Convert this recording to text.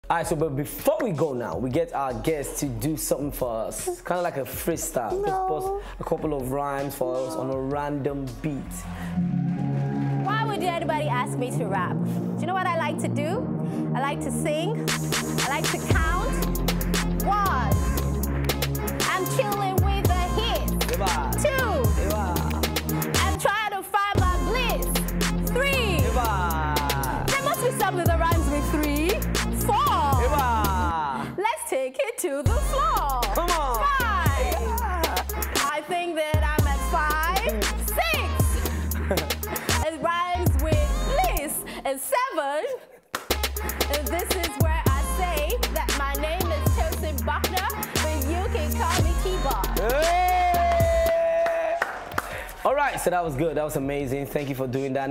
All right, so but before we go now, we get our guests to do something for us, kind of like a freestyle. No. Just post a couple of rhymes for us on a random beat. Why would anybody ask me to rap? Do you know what I like to do? I like to sing. I like to count. 1, I'm chilling with the hits. 2, I'm trying to find my bliss. 3, there must be something that rhymes with 3. 4, let's take it to the floor. Come on. 5, I think that I'm at 5. 6, it rhymes with bliss. And 7, and this is where I say that my name is Tosyn Bucknor, but you can call me Keyboard. Hey! All right, so that was good. That was amazing. Thank you for doing that.